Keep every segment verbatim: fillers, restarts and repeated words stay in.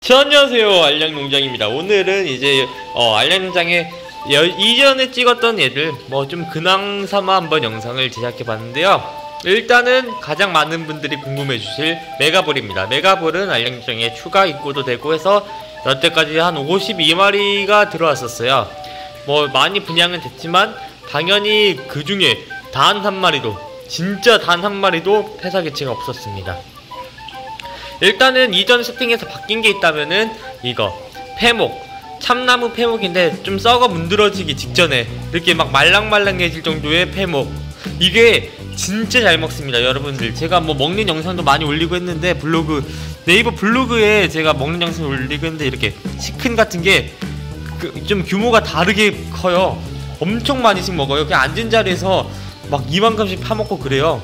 자, 안녕하세요, 알량농장입니다. 오늘은 이제 어, 알량농장에 이전에 찍었던 얘들 뭐 좀 근황삼아 한번 영상을 제작해봤는데요. 일단은 가장 많은 분들이 궁금해주실 메가볼입니다. 메가볼은 알량농장에 추가 입고도 되고 해서 여태까지 한 오십이 마리가 들어왔었어요. 뭐 많이 분양은 됐지만 당연히 그 중에 단 한 마리도, 진짜 단 한 마리도 폐사 개체가 없었습니다. 일단은 이전 세팅에서 바뀐 게 있다면은 이거 폐목, 참나무 폐목인데 좀 썩어 문드러지기 직전에 이렇게 막 말랑말랑해질 정도의 폐목, 이게 진짜 잘 먹습니다. 여러분들, 제가 뭐 먹는 영상도 많이 올리고 했는데, 블로그, 네이버 블로그에 제가 먹는 영상 올리고 했는데 이렇게 시큰 같은 게 좀 규모가 다르게 커요. 엄청 많이씩 먹어요. 그냥 앉은 자리에서 막 이만큼씩 파먹고 그래요.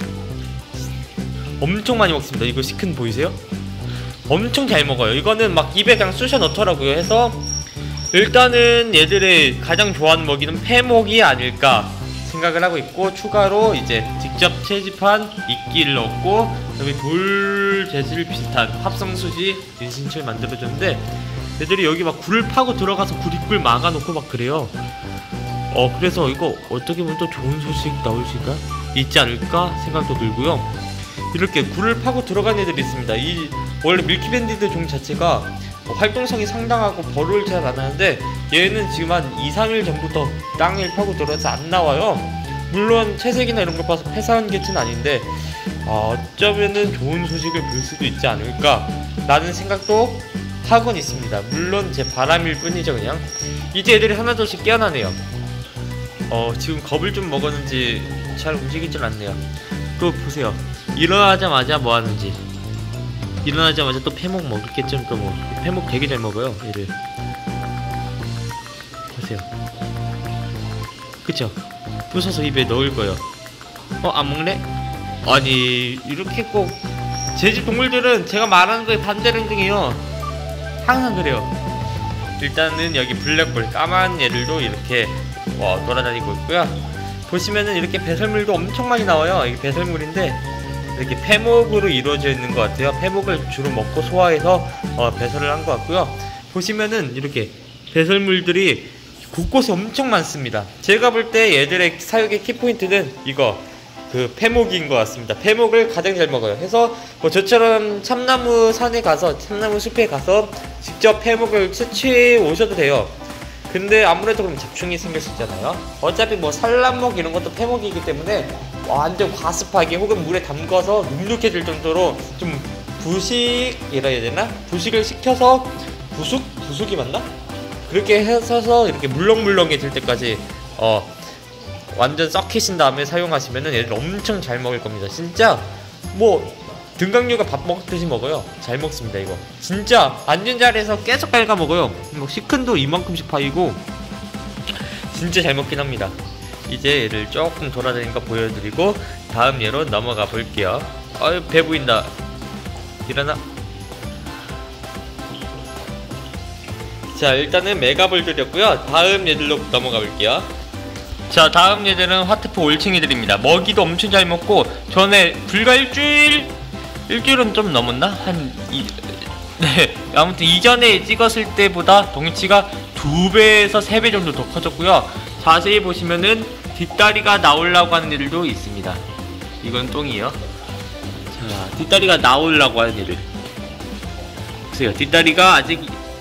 엄청 많이 먹습니다. 이거 시큰 보이세요? 엄청 잘 먹어요. 이거는 막 입에 그냥 쑤셔 넣더라고요. 해서 일단은 얘들의 가장 좋아하는 먹이는 폐목이 아닐까 생각을 하고 있고, 추가로 이제 직접 채집한 이끼를 넣고, 여기 돌 재질 비슷한 합성수지 인신철 만들어줬는데, 얘들이 여기 막 굴을 파고 들어가서 굴 입구를 막아놓고 막 그래요. 어 그래서 이거 어떻게 보면 또 좋은 소식 나올 수가 있지 않을까 생각도 들고요. 이렇게 굴을 파고 들어간 애들이 있습니다. 이 원래 밀키밴디드 종 자체가 활동성이 상당하고 버를 잘 안 하는데, 얘는 지금 한 이, 삼 일 전부터 땅을 파고 들어서 안 나와요. 물론 채색이나 이런 걸 봐서 폐사한 개체는 아닌데, 어, 어쩌면은 좋은 소식을 볼 수도 있지 않을까 라는 생각도 하곤 있습니다. 물론 제 바람일 뿐이죠. 그냥 이제 애들이 하나둘씩 깨어나네요. 어 지금 겁을 좀 먹었는지 잘 움직이질 않네요. 또 보세요, 일어나자마자 뭐 하는지. 일어나자마자 또 폐목 먹을게쯤. 또 뭐 폐목 되게 잘 먹어요 얘를. 보세요, 그쵸? 부숴서 입에 넣을 거예요. 어? 안 먹네? 아니 이렇게 꼭 제 집 동물들은 제가 말하는 거에 반대로 행동해요. 항상 그래요. 일단은 여기 블랙볼 까만 얘들도 이렇게 와, 돌아다니고 있고요. 보시면은 이렇게 배설물도 엄청 많이 나와요. 이게 배설물인데 이렇게 폐목으로 이루어져 있는 것 같아요. 폐목을 주로 먹고 소화해서 어, 배설을 한 것 같고요. 보시면은 이렇게 배설물들이 곳곳에 엄청 많습니다. 제가 볼 때 얘들의 사육의 키포인트는 이거 그 폐목인 것 같습니다. 폐목을 가장 잘 먹어요. 해서 뭐 저처럼 참나무 산에 가서, 참나무 숲에 가서 직접 폐목을 채취해 오셔도 돼요. 근데 아무래도 그럼 잡충이 생길 수 있잖아요. 어차피 뭐 산란목 이런 것도 폐목이기 때문에 완전 과습하게 혹은 물에 담가서 눅눅해질 정도로 좀 부식이라 해야 되나? 부식을 시켜서, 부숙? 부숙이 맞나? 그렇게 해서 이렇게 물렁물렁해질 때까지 어 완전 썩히신 다음에 사용하시면은 얘들 엄청 잘 먹을 겁니다. 진짜 뭐 등강류가 밥 먹듯이 먹어요. 잘 먹습니다. 이거 진짜 앉은 자리에서 계속 갉아 먹어요. 뭐 시큰도 이만큼씩 파이고 진짜 잘 먹긴 합니다. 이제 얘를 조금 돌아다니는 거 보여드리고 다음 얘로 넘어가 볼게요. 아유, 배 보인다. 일어나. 자, 일단은 메가볼 드렸고요. 다음 얘들로 넘어가 볼게요. 자, 다음 얘들은 화트포 올챙이들입니다. 먹이도 엄청 잘 먹고, 전에 불과 일주일? 일주일은 좀 넘었나? 한 이, 네, 아무튼 이전에 찍었을 때보다 덩치가 두 배에서 세 배 정도 더 커졌고요. 자세히 보시면은 뒷다리가 나오려고 하는 애들도 있습니다. 이건 똥이에요. 자, 뒷다리가 나오려고 하는 애들 보세요. 뒷다리가 아직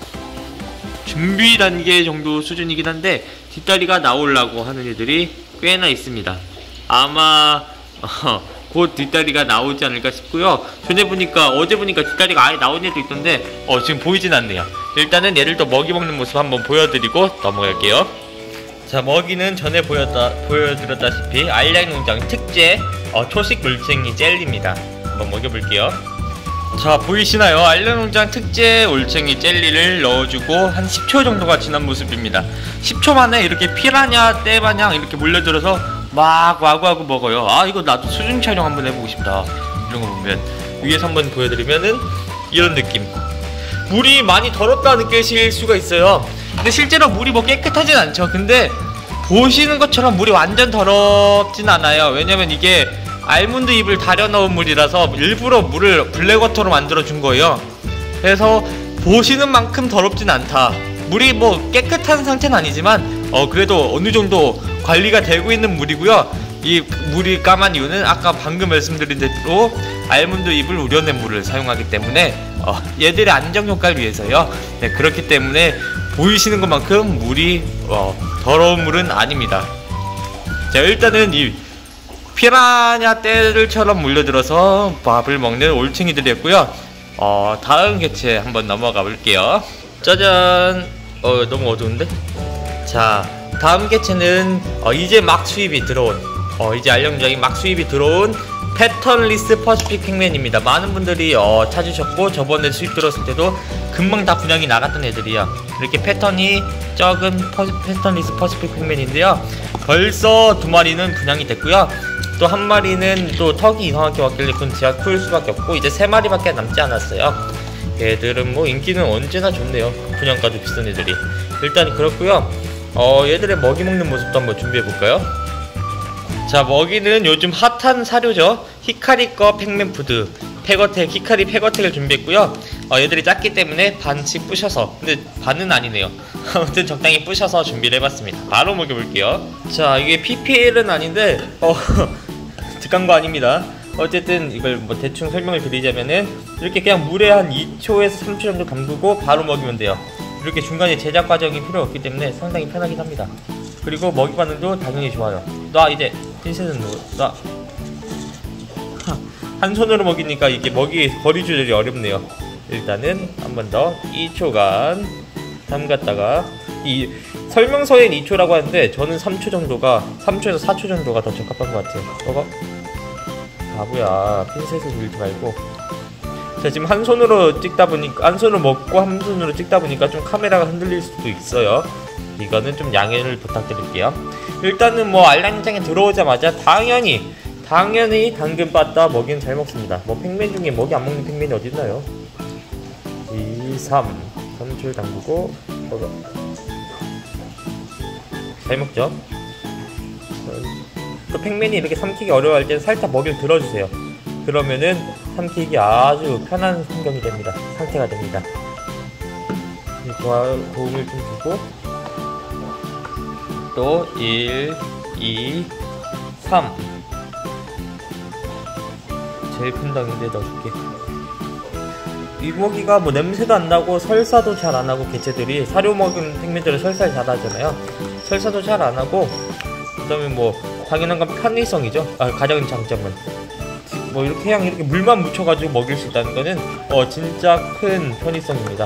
준비 단계 정도 수준이긴 한데 뒷다리가 나오려고 하는 애들이 꽤나 있습니다. 아마 어, 곧 뒷다리가 나오지 않을까 싶고요. 전에 보니까, 어제 보니까 뒷다리가 아예 나온 애도 있던데 어 지금 보이진 않네요. 일단은 얘를 또 먹이 먹는 모습 한번 보여드리고 넘어갈게요. 자, 먹이는 전에 보였다, 보여드렸다시피 알량농장 특제 어, 초식 물챙이 젤리입니다. 한번 먹여볼게요. 자, 보이시나요? 알량농장 특제 올챙이 젤리를 넣어주고 한 십 초 정도가 지난 모습입니다. 십 초 만에 이렇게 피라냐 떼마냥 이렇게 몰려들어서 막 와구와구 먹어요. 아, 이거 나도 수중 촬영 한번 해보고 싶다. 이런 거 보면 위에서 한번 보여드리면은 이런 느낌. 물이 많이 더럽다 느끼실 수가 있어요. 근데 실제로 물이 뭐 깨끗하진 않죠. 근데 보시는 것처럼 물이 완전 더럽진 않아요. 왜냐면 이게 알몬드 잎을 다려 넣은 물이라서 일부러 물을 블랙워터로 만들어 준 거예요. 그래서 보시는 만큼 더럽진 않다. 물이 뭐 깨끗한 상태는 아니지만 어 그래도 어느 정도 관리가 되고 있는 물이고요. 이 물이 까만 이유는 아까 방금 말씀드린 대로 알몬드 잎을 우려낸 물을 사용하기 때문에 어 얘들의 안정 효과를 위해서요. 네, 그렇기 때문에 보이시는 것만큼 물이 어 더러운 물은 아닙니다. 자, 일단은 이 피라냐 떼들처럼 물려들어서 밥을 먹는 올챙이들이었고요. 어 다음 개체 한번 넘어가 볼게요. 짜잔. 어 너무 어두운데? 자, 다음 개체는 어, 이제 막 수입이 들어온 어 이제 알령장이 막 수입이 들어온 패턴리스 퍼시픽 팩맨입니다. 많은 분들이 어 찾으셨고 저번에 수입 들었을 때도 금방 다 분양이 나갔던 애들이야. 이렇게 패턴이 적은 퍼시, 패턴리스 퍼시픽 팩맨인데요. 벌써 두 마리는 분양이 됐고요. 또 한 마리는 또 턱이 이상하게 왔길래 그건 제가 키울 수밖에 없고 이제 세 마리밖에 남지 않았어요. 얘들은 뭐 인기는 언제나 좋네요. 분양가도 비싼 애들이. 일단 그렇고요. 어 얘들의 먹이 먹는 모습도 한번 준비해볼까요? 자, 먹이는 요즘 핫한 사료죠. 히카리 거 팩맨푸드 페거텍, 히카리 페거텍을 준비했고요. 어, 얘들이 작기 때문에 반씩 부셔서, 근데 반은 아니네요. 아무튼 적당히 부셔서 준비를 해봤습니다. 바로 먹여볼게요. 자, 이게 피피엘은 아닌데 어 득한 거 아닙니다. 어쨌든 이걸 뭐 대충 설명을 드리자면은 이렇게 그냥 물에 한 이 초에서 삼 초 정도 담그고 바로 먹이면 돼요. 이렇게 중간에 제작 과정이 필요 없기 때문에 상당히 편하긴 합니다. 그리고 먹이 반응도 당연히 좋아요. 놔, 이제 핀셋은 놔. 한 손으로 먹이니까 이게 먹이 거리 조절이 어렵네요. 일단은 한 번 더 이 초간 담갔다가, 이 설명서엔 이 초라고 하는데 저는 삼 초 정도가, 삼 초에서 사 초 정도가 더 적합한 것 같아요. 저거 바보야, 핀셋을 들지 말고. 자, 지금 한 손으로 찍다 보니까, 한 손으로 먹고 한 손으로 찍다 보니까 좀 카메라가 흔들릴 수도 있어요. 이거는 좀 양해를 부탁드릴게요. 일단은 뭐 알랑장에 들어오자마자 당연히 당연히 당근 빠따 먹이는 잘 먹습니다. 뭐 팩맨 중에 먹이 안 먹는 팩맨이 어디 있나요? 이, 삼, 삼 줄 담그고 먹어. 잘 먹죠? 또 팩맨이 이렇게 삼키기 어려워할 때는 살짝 먹이를 들어주세요. 그러면은 삼키기 아주 편한 환경이 됩니다. 상태가 됩니다. 도움을 좀 주고 또 일, 이, 삼 제일 큰 덩인데 넣어줄게. 이 먹이가 뭐 냄새도 안 나고 설사도 잘 안 하고, 개체들이 사료 먹은 팩맨들은 설사를 잘 하잖아요. 설사도 잘 안 하고, 그 다음에 뭐 당연한 건 편의성이죠. 아, 가장 장점은 뭐 이렇게 그냥 이렇게 물만 묻혀가지고 먹일 수 있다는 거는 어 진짜 큰 편의성입니다.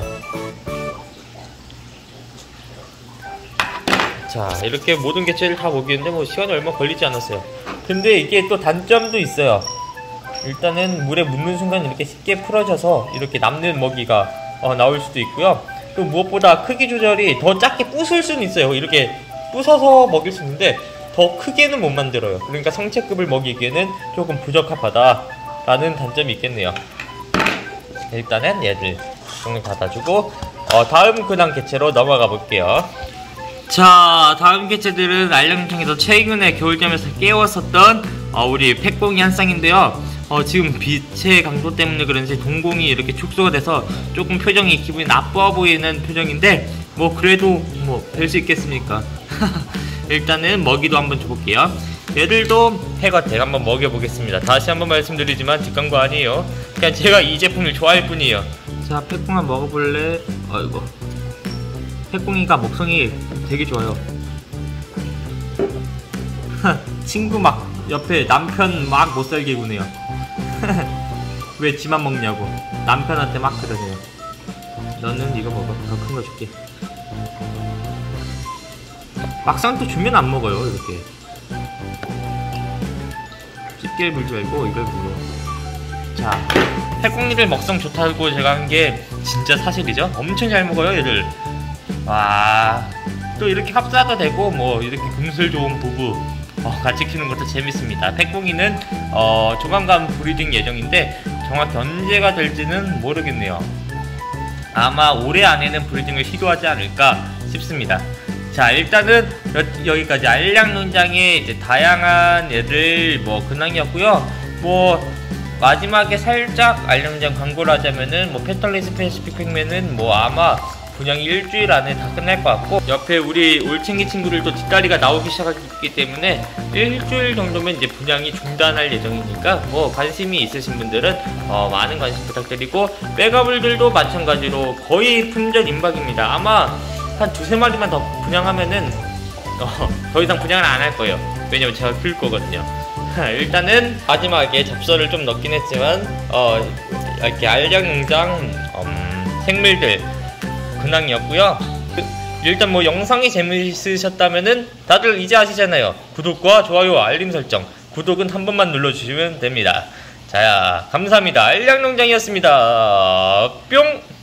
자, 이렇게 모든 개체를 다 먹이는데 뭐 시간이 얼마 걸리지 않았어요. 근데 이게 또 단점도 있어요. 일단은 물에 묻는 순간 이렇게 쉽게 풀어져서 이렇게 남는 먹이가 어, 나올 수도 있고요. 또 무엇보다 크기 조절이 더 작게 부술 수는 있어요. 이렇게 부숴서 먹일 수 있는데 더 크게는 못 만들어요. 그러니까 성체급을 먹이기에는 조금 부적합하다 라는 단점이 있겠네요. 일단은 얘들 종류 닫아주고 어, 다음 근황 개체로 넘어가 볼게요. 자, 다음 개체들은 알령통에서 최근에 겨울잠에서 깨웠었던 어, 우리 팩공이 한 쌍인데요. 어, 지금 빛의 강도 때문에 그런지 동공이 이렇게 축소가 돼서 조금 표정이 기분이 나빠 보이는 표정인데 뭐 그래도 뭐 될 수 있겠습니까? 일단은 먹이도 한번 줘볼게요. 얘들도 페거텍 한번 먹여보겠습니다. 다시 한번 말씀드리지만 뒷간 거 아니에요. 그냥 제가 이 제품을 좋아할 뿐이에요. 자, 팩공아 먹어볼래? 아이고, 팩공이가 먹성이 되게 좋아요. 친구 막 옆에 남편 막 못살게 구네요. 왜 지만 먹냐고 남편한테 막 그러네요. 너는 이거 먹어. 더 큰 거 줄게. 막상 또 주면 안 먹어요. 이렇게 집게 물지 말고 이걸 물어. 자, 팩공이들 먹성 좋다고 제가 한 게 진짜 사실이죠. 엄청 잘 먹어요 얘들. 와, 또 이렇게 합사도 되고 뭐 이렇게 금슬 좋은 부부 어, 같이 키우는 것도 재밌습니다. 팩공이는 어, 조만간 브리딩 예정인데 정확히 언제가 될지는 모르겠네요. 아마 올해 안에는 브리딩을 시도하지 않을까 싶습니다. 자, 일단은 여, 여기까지 알량 농장의 이제 다양한 애들 뭐 근황이었고요. 뭐 마지막에 살짝 알림장 광고를 하자면은 뭐 페털리스 패시픽 팩맨은 뭐 아마 분양이 일주일 안에 다 끝날 것 같고, 옆에 우리 올챙이 친구들도 뒷다리가 나오기 시작했기 때문에 일주일 정도면 이제 분양이 중단할 예정이니까 뭐 관심이 있으신 분들은 어 많은 관심 부탁드리고, 백업들도 마찬가지로 거의 품절 임박입니다. 아마 한 두세 마리만 더 분양하면은 어, 더 이상 분양을 안 할 거예요. 왜냐면 제가 클 거거든요. 일단은 마지막에 잡서를 좀 넣긴 했지만 어 이렇게 알약농장 음, 생물들 근황이었고요. 일단 뭐 영상이 재밌으셨다면은 다들 이제 아시잖아요. 구독과 좋아요, 알림 설정. 구독은 한 번만 눌러주시면 됩니다. 자, 감사합니다. 알약농장이었습니다. 뿅.